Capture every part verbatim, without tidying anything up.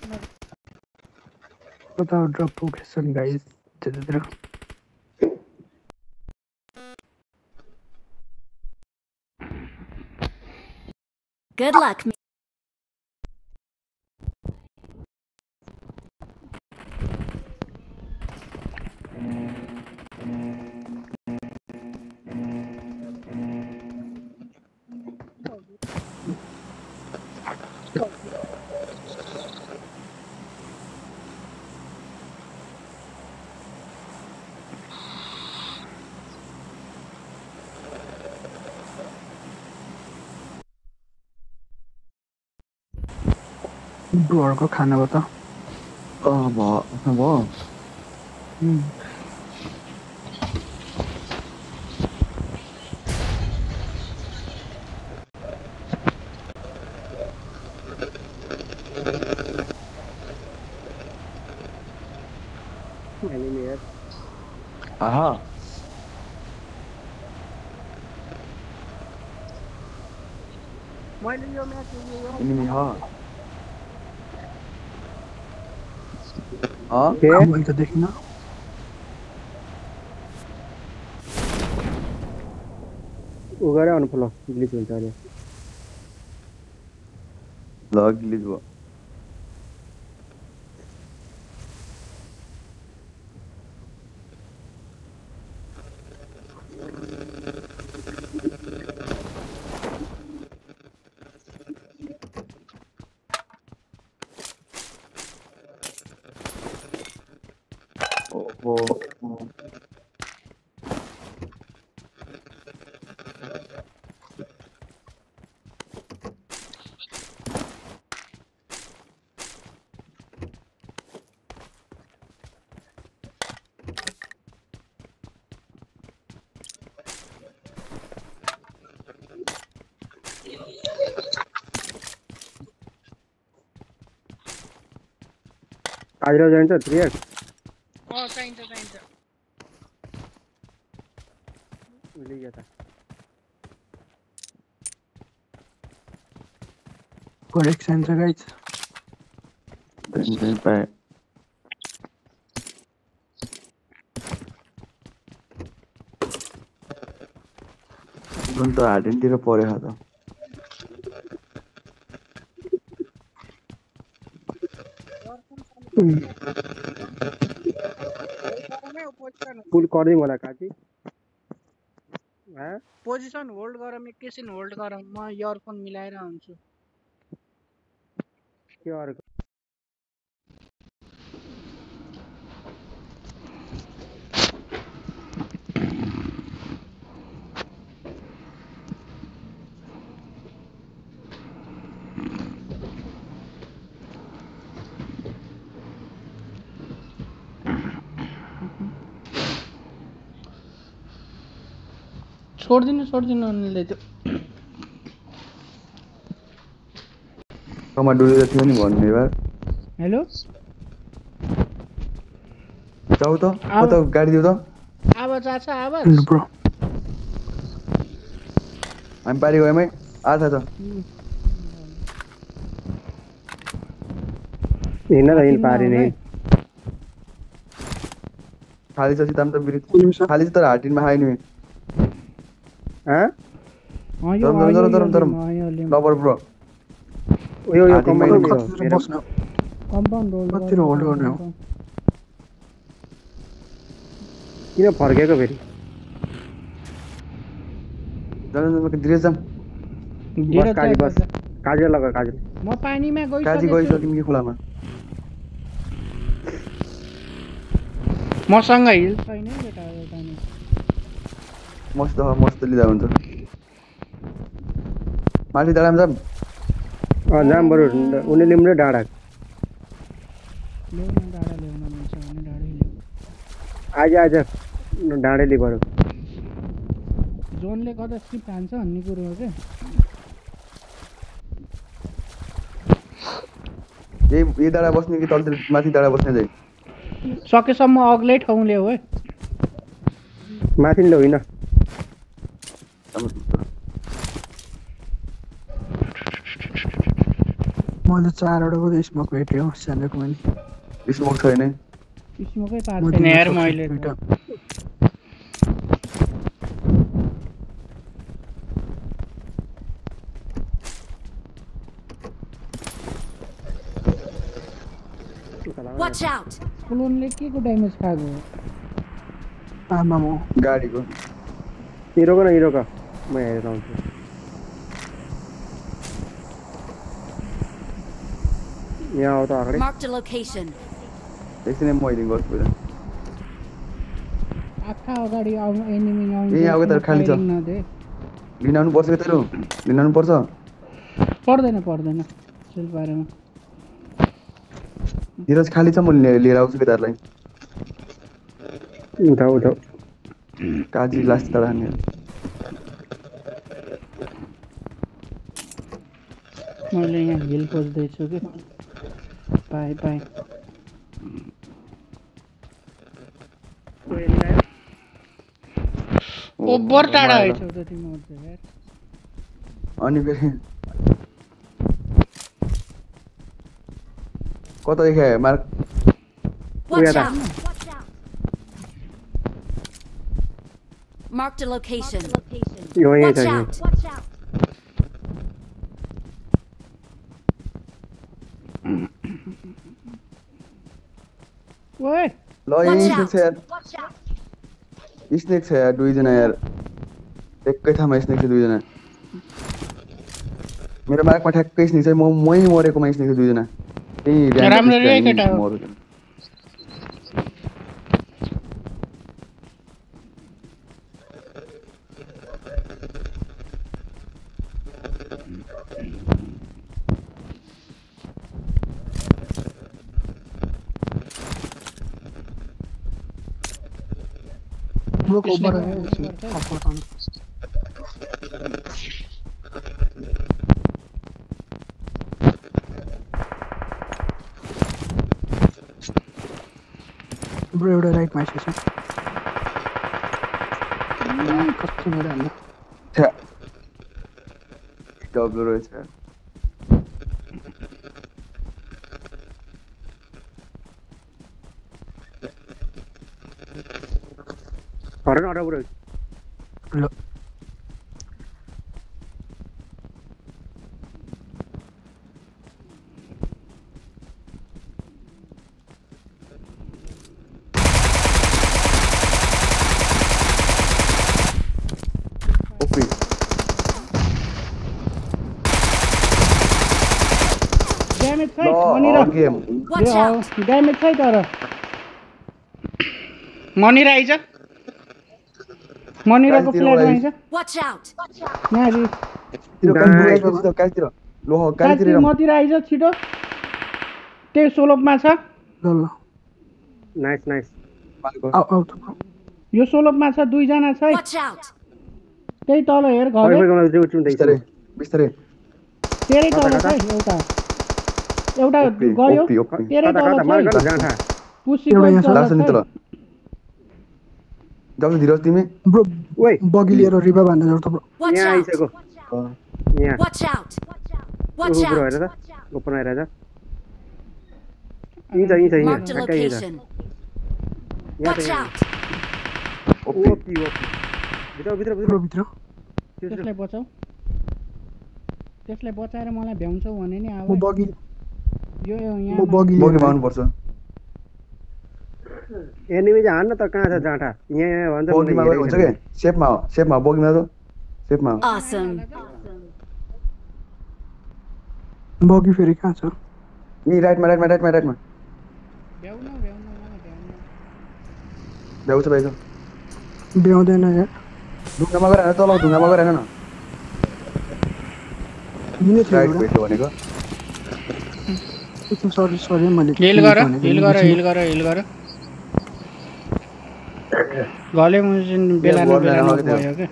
Without drop location, guys. Good luck. ब्रोहरु को खाना बता अ भ भ हम्म आहा मैले यो म्याच यो एनिमी ह अ के मैले त देखिन उगरे आउनु फलो ग्लिच हुन्छ अरे ल ग्लिच भयो ओहो आज जान्छ थ्री एक्स अ चाहिन्छ चाहिन्छ लिया त करेक्सन छ गाइस टेन्सन पाए जुन त हार्डेनतिर पर्यो त पुल गर्दै होला काकी ह पोजिसन होल्ड गरम एकैछिन होल्ड गरम म इयरफोन मिलाएर आउँछु के अर्को छोड्दिनु छोड्दिनु अनिलले त्यो कमा डुलेको थियो नि भन्ने यार हेलो जाऊ त म त गाडी दिउ त आवाज आछ आवाज ब्रो हामी पारी गयौँ है आछ त हिँड्न त हिँड पारि नै खाली छ सीताम त बिरि खाली छ तर हार्टिनमा खाइ नि ह यो तर तर तर लबर ब्रो यो यो कम्पाउन्ड कतितिर बस्न कम्पाउन्ड होल्ड कतितिर होल्ड गर्ने हो किन फर्केको फेरि जान जान गिरेज जाम बस काजी बस काजी लगा काजी म पानीमा काजी गइसकेछु गइसक्यौँ कि खोलामा मसँग हिल छैन बेटा एउटा नि मस्त मस्त लिँदा हुन्छ माथि डाँडामा जाम अ जाम बरु उनी लिम्रे डाँडा ल्याउन डाँडा ल्याउन मिल्छ भने डाँडै ल्याउ आज आज डाँडै लि बरु जोनले गर्दा स्क्रिप्ट हान्छ भन्ने कुरो हो के यही यही डाँडा बस्ने कि तलतिर माथि डाँडा बस्ने चाहिँ सकेसम्म अग्लै ठाउँ ल्याऊ है माथि ल्याउ होइन मैले चारवटा पो स्मोक भेट्यो सानोको मैले स्मोक छैन स्मोकै पाएको छैन यार मैले Watch out! क्लोनले के को ड्यामेज खाएको आमा म गाडीको हिरोको न हिरोको म हेरेर आउँछु यहाँ आउ त अगाडि Marked a location. एकछिन म हिलिङ गर्छु पहिला आखा अगाडि आउनु एनिमी आउनु यही आएको त खाली छ नदे लिन आउनु पर्छ के तेरो लिन आउनु पर्छ पर्दैन पर्दैन सेल पारेमा धीरज खाली छ म लिएर आउँछु केटाहरूलाई उठाउ उठाउ काजी लास्ट त राख्ने मैले यहाँ हिल खोज्दैछु कि पाएँ पाएँ ओभर टाढा आइछौ त तिम्रो त यार अनि फेरि कता देखाए mark Watch out! Marked a location. यो यही Watch छ out! ओए ल यही छ यार स्नेक छ यार दुईजना यार एकै ठाउँमा स्नेक छ दुईजना मेरो मार्कमा ठ्याक्कै स्नेक छ म मै मरेकोमा स्नेक छ दुईजना त्यही राम्रो रे केटा हो ब्रो ओभर ब्रो एउटा राइटमा आइसकेछ कस्तो नराम्रो डब्लु रहेछ हरन अडा बुढो ल ओके ड्यामेज छ मनिरा गेम Watch out! ड्यामेज छ तर मनिरा आइज मनिराको प्लेयरमा आइज Watch out! यहाँ जी तिरो काइतिर काइतिर लो हो काइतिर मतिर आइज छिटो त्यही सोलोपमा छ ल ल नाइस नाइस आउ आउ त ब्रो यो सोलोपमा छ दुईजना छ है Watch out! त्यही तल हेर घर बिस्तारै बिस्तारै तेरै तल छ है एउटा एउटा गयो ओपी ओपी तेरै तल छ पुसीको एउटा यहाँ छ, तल लास्ट नि छ तल जाऊ धीरज तिमी ब्रो ओइ बगी लिएर रिभा भन्दा जस्तो ब्रो Watch यहाँ out! आइसक्यो यहाँ Watch out! Watch bro out! हेर त ओपन आइरहेछ यही छ यही छ यही Marked a location. Watch out! OP OP OP भित्र भित्र ब्रो भित्र भित्र त्यसलाई बचाऊ त्यसलाई बचाएर मलाई भ्याउँछौ भने नि म अब बगी यो म यहाँ बगी बगी लिएर माउनु पर्छ एनिमी चाहिँ हान्न त कहाँ छ जाँठा यहाँ यहाँ भन्छ बगीमा गयो हुन्छ के सेफमा हो सेफमा हो बगीमा त सेफमा हो Awesome. बगी फेरि कहाँ छ यी राइटमा राइटमा राइटमा राइटमा भ्याउनु भ्याउनु मलाई भ्याउनु भ्याउँछ भाइ छ भ्याउँदैन यार ढुङ्गामा गएर तल ढुङ्गामा गएर न मिने थियो राइट एउटा भेट्यो भनेको एकछिन सरी सरी मैले हिल गर हिल गर हिल गर हिल गर गले मुजिन बेला न बेला न भयो के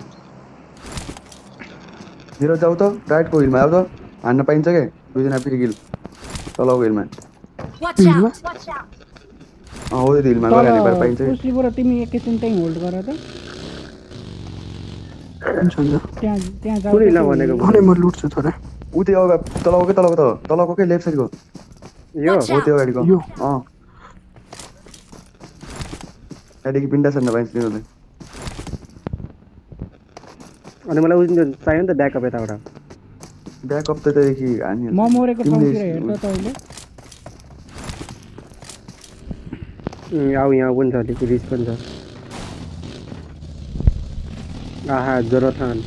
धीरज जाऊ त राइटको हिलमा आऊ त हान्न पाइन्छ के दुईजना फेरि हिल तलको हिलमा Watch out! अँ हो त्यो हिलमा गएर हान्ने पाइन्छ के पुसीबाट तिमी एकैछिन त्यहीँ होल्ड गर त हुन्छ हुन्छ त्यहाँ त्यहाँ जाऊ कुनै हिलमा भनेको भने म लुट्छु थोरै उतै अगा तलको के तलको त तलको के लेफ्ट साइडको यो Watch हो त्यो out! अगाडिको यो अँ त्यहाँदेखि पिन्डा सर्न पाइन्छ तिनीहरूले अनि मलाई उयो चाहियो नि त ब्याकअप यताबाट ब्याकअप त त्यहाँदेखि हानि म मरेको ठाउँतिर हेर्दा तैँले आऊ यहाँ पनि छ अलिक रिस पनि छ आहा जोरथान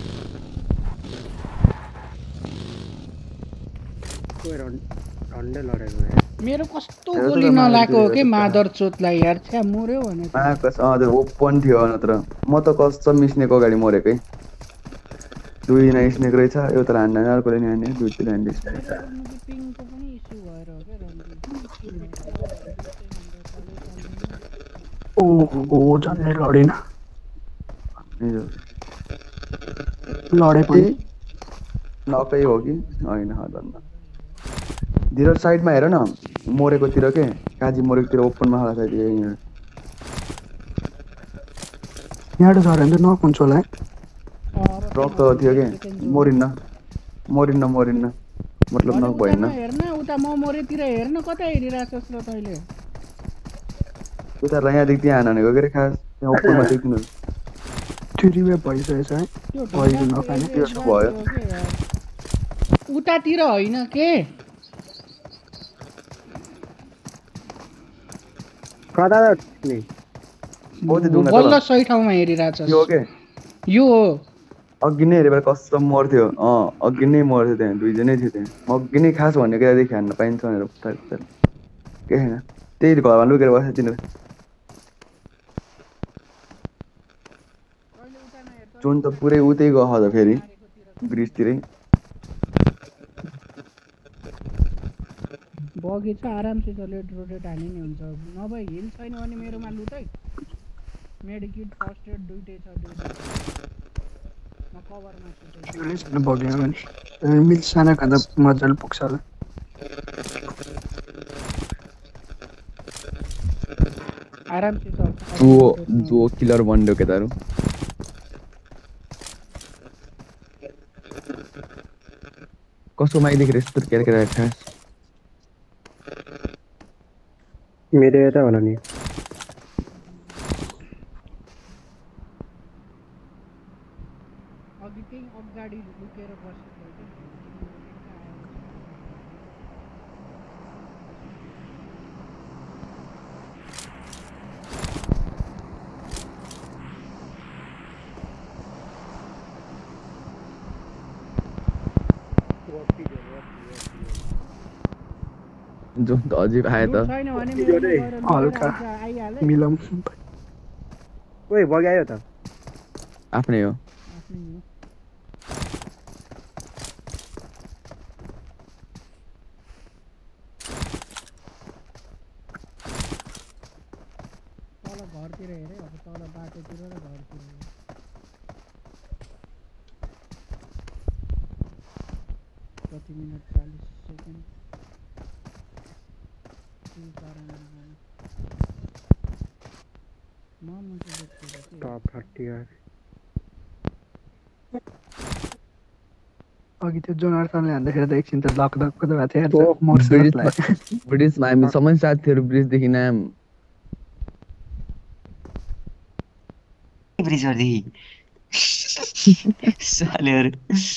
झन्डै लडेको यार मेरो कस्तो हेर त गोली मारेको नलाको थियो के हेर त मादर चोतलाई यार छ्या मर्यो भने त। कस अँ त्यो ओपन थियो नत्र म त कसम स्नेक अगाडि मरेकै दुईजना स्नेक रहेछ एउटा हान्ने अर्कोले नि हान्ने दुईजना हान्ने मेरो मुखी पिङको पनि इस्यु भएर हो क्या रन्जित। ओ ओ झन्डै लडेन लडे पनि नकै हो कि होइन धन्न धीरज साइडमा हेर न मरेकोतिर के काजी मरेकोतिर ओपनमा होला साइड यहाँ यहाँबाट झऱ्यो भने त नक हुन्छ होला है रक त थियो कि मरिन्न मरिन्न मरिन्न मतलब नक भएन हेर्न उता म मरेतिर हेर्न कता हेरिरहेछस् र तैँले उता यहाँदेखि त्यहाँ हानेको के अरे खास त्यहाँ ओपनमा देखिनु त्यो रिभाइभ भइसकेछ है त्यो भइदिनु नपाने त्यसो भयो उतातिर होइन के कता नि बल्ल सही ठाउँमा हेरिरहेछस् यो के यो हो अघि नै हेरेर कसम मर्थ्यो अँ अघि नै मर्थ्यो त्यहाँ दुईजनै थियो त्यहाँ म अघि नै खास भनेको त्यहाँदेखि हान्न पाइन्छ भनेर पुत्तार पुत्तार के छैन त्यही घरमा लुकेर बस्छ तिनीहरू जोन त पुरै उतै गयो त फेरि ब्रिजतिरै बगी छ आरामसे लेट रोटेट हाने नि हुन्छ नभए हिल छैन भने मेरोमा लुटै मेडिकिट फर्स्ट एड दुइटै छ दुइटै म कभरमा छु फ्युलै छैन बग्यो भने मिल साना खाँदा मजाले पुग्छ होला आरामसे छ दुओ दुओ किलर बन्यो केटाहरू कसो माइदेखि यस्तो केरकेर खास मेरो यता होला नि अघि त्यही अगाडि लुकेर बसेको हो जो त अझै आयो त छैन भने मेरो गएर हल्का आइहाले मिलाउँ ओइ बगायो त आफ्नै हो आफ्नै हो तल घरतिर हेरे अब तल बाटोतिर र घरतिर कति मिनट चालीस सेकेन्ड टप थर्टी यार अघि त्यो जोनार्थनले हान्दाखेरि त एकछिन त लक धक त भएको थियो मर्छ ब्रिजमा हामी सबै साथीहरू ब्रिजदेखि नाम ब्रिजहरूदेखि सालेहरू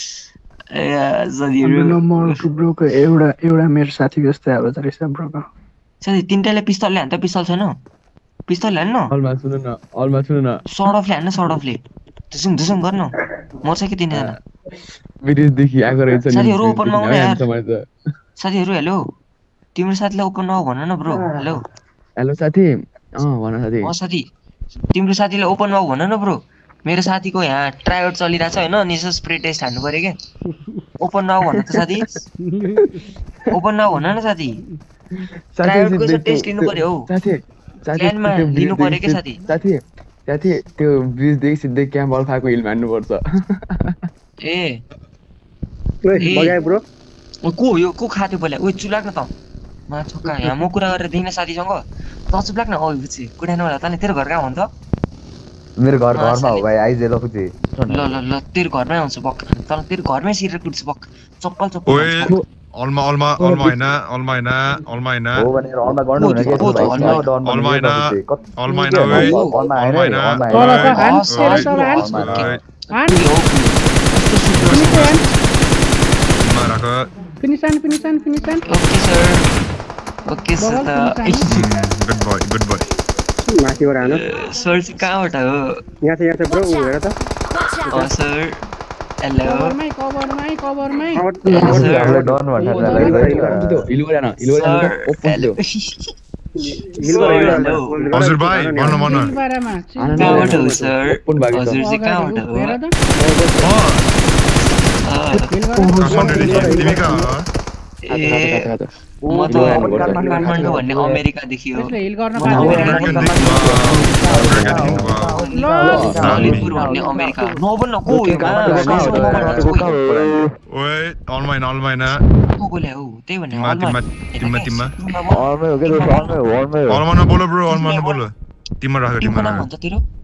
हाम्रो नम्बर ब्रोको एउटा एउटा मेरो साथी जस्तै अब त रहेछ ब्रोको साथी तिनटाले पिस्तलले हान्छ पिस्तल छैन पिस्तलले हान्न अलमा सुन न अलमा सुन न सर्ट अफले हान्न सर्ट अफले धुसुम धुसुम गर्नु मर्छ कि तिनजना ब्रिजदेखि आएको रहेछ नि साथीहरू ओपनमा आउनु यार साथीहरू हेलो तिम्रो साथीलाई ओपन नआउ भन न ब्रो हेलो हेलो साथी अँ भन साथी अँ साथी तिम्रो साथीलाई ओपन नआउ भन न ब्रो मेरो साथीको यहाँ ट्राइआउट चलिरहेछ होइन निसो स्प्रे टेस्ट हान्नु पर्यो क्या ओपन नआउ भन त साथी ओपन नआउ भन न साथी ट्राइआउटको चाहिँ टेस्ट लिनु पर्यो हौ साथी क्ल्यानमा लिनु पर्यो के साथी साथी साथी त्यो ब्रिजदेखि सिधै क्याम्प अल्फाको हिल मान्नुपर्छ ए ओइ बगायो ब्रो को हो यो को खाथ्यो पहिला ओइ चुप लाग्न त मा छोक्का यहाँ म कुरा गरेर देखिन साथीसँग त चुप लाग्न ओ पछि कुटाइनु होला तँले तेरो घर कहाँ भन्छ मेरो घर घरमा हो भाइ आइज ल खुजी ल ल ल तेरो घरमै आउँछु बक तर तेरो घरमै सिरेर कुट्छु बक चप्पल चप्पल ओए अलमा अलमा अलमा हैन अलमा हैन अलमा हैन हो भनेर अनमा गर्नु हुन के भाइ अलमा हैन अलमा हैन ओए अनमा हैन अनमा तल हैन त हान तेरो तल हान हान राख फिनिश हान फिनिश हान फिनिश हान okay sir okay sir good boy good boy माथिबाट हान सर चाहिँ कहाँबाट हो यहाँ छ यहाँ छ ब्रो हेर त अ सर हेलो कभरमै कभरमै कभरमै हामीलाई डन भन्छ हिल गरेन हिल गरेन ओपन दियो हजुर भाइ भन्न भन्न बारामा कहाँबाट हो सर हजुर चाहिँ कहाँबाट हो हेर त काठमाडौँ तिमी कहाँ हो ए म त काठमाडौँ भन्ने अमेरिकादेखि हो त्यसले हिल गर्न ललितपुर भन्ने अमेरिका नबोल्न को ओए अलमा हैन अलमा हैन को बोल्या हौ त्यही भने तिम्मा तिम्मा तिम्मा अनमै हो के दोस्त अनमै हो अनमै हो अलमा नबोल ब्रो अलमा नबोल तिम्रो राख टिमको तिम्रो नाम भन्छ तेरो